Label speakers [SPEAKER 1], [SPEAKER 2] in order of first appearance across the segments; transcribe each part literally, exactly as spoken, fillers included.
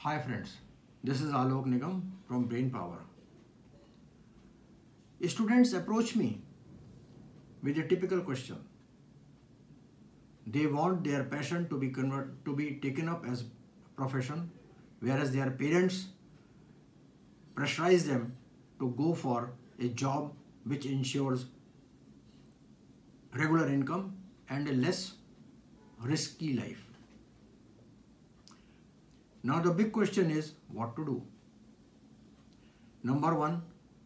[SPEAKER 1] Hi friends, this is Alok Nigam from Brain Power. Students approach me with a typical question. They want their passion to be convert, to be taken up as profession, whereas their parents pressurize them to go for a job which ensures regular income and a less risky life. Now the big question is what to do. Number one,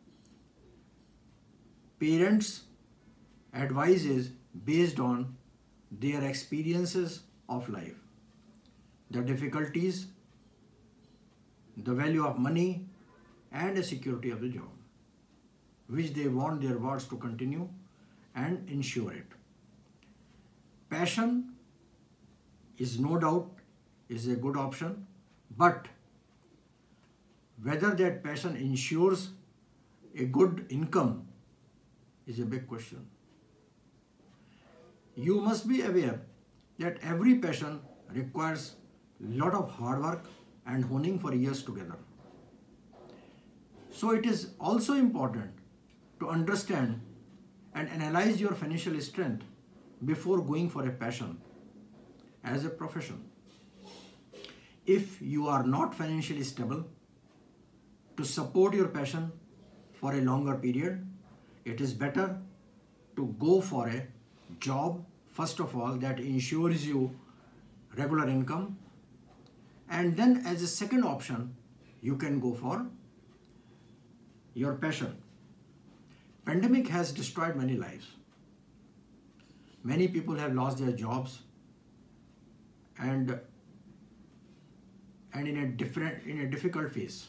[SPEAKER 1] parents' advice is based on their experiences of life, the difficulties, the value of money and the security of the job, which they want their wards to continue and ensure it. Passion is no doubt is a good option, but whether that passion ensures a good income is a big question. You must be aware that every passion requires a lot of hard work and honing for years together. So it is also important to understand and analyze your financial strength before going for a passion as a profession. If you are not financially stable to support your passion for a longer period, it is better to go for a job, first of all, that ensures you regular income, and then as a second option, you can go for your passion. Pandemic has destroyed many lives. Many people have lost their jobs and and in a different in a difficult phase.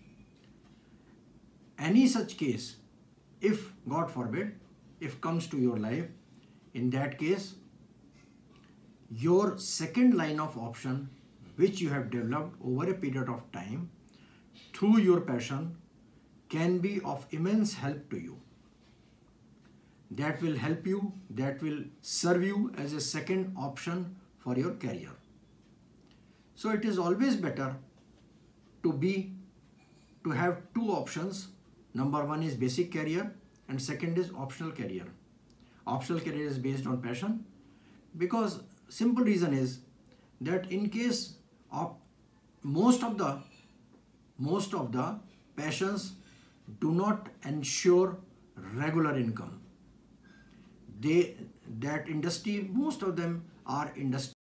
[SPEAKER 1] Any such case, if God forbid, if comes to your life, in that case, your second line of option, which you have developed over a period of time through your passion, can be of immense help to you. That will help you, that will serve you as a second option for your career. So it is always better to be, to have two options. Number one is basic career and second is optional career. Optional career is based on passion because simple reason is that in case of most of the most of the passions do not ensure regular income. They that industry, most of them are industry